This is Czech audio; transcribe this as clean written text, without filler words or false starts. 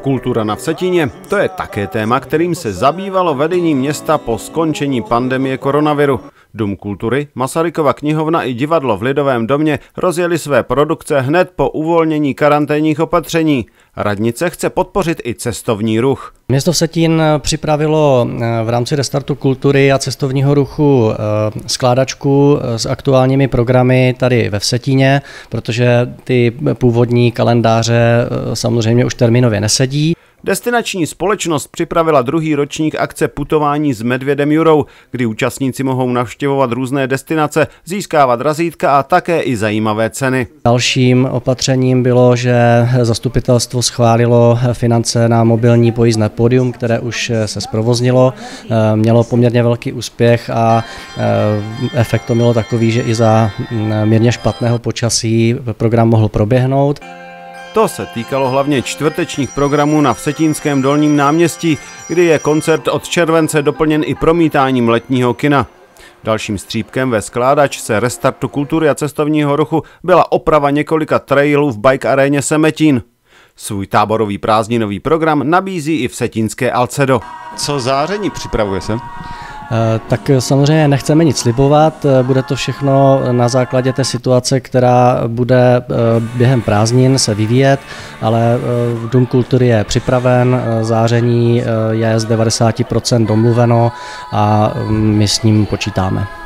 Kultura na Vsetíně, to je také téma, kterým se zabývalo vedení města po skončení pandemie koronaviru. Dům kultury, Masarykova knihovna i divadlo v Lidovém domě rozjeli své produkce hned po uvolnění karanténních opatření. Radnice chce podpořit i cestovní ruch. Město Vsetín připravilo v rámci restartu kultury a cestovního ruchu skládačku s aktuálními programy tady ve Vsetíně, protože ty původní kalendáře samozřejmě už termínově nesedí. Destinační společnost připravila druhý ročník akce Putování s medvědem Jurou, kdy účastníci mohou navštěvovat různé destinace, získávat razítka a také i zajímavé ceny. Dalším opatřením bylo, že zastupitelstvo schválilo finance na mobilní pojízdné pódium, které už se zprovoznilo. Mělo poměrně velký úspěch a efekt to mělo takový, že i za mírně špatného počasí program mohl proběhnout. To se týkalo hlavně čtvrtečních programů na Vsetínském Dolním náměstí, kdy je koncert od července doplněn i promítáním letního kina. Dalším střípkem ve skládačce restartu kultury a cestovního ruchu byla oprava několika trailů v bike aréně Semetín. Svůj táborový prázdninový program nabízí i vsetínské Alcedo. Co záření připravuje se? Tak samozřejmě nechceme nic slibovat, bude to všechno na základě té situace, která bude během prázdnin se vyvíjet, ale Dům kultury je připraven, záření je z 90% domluveno a my s ním počítáme.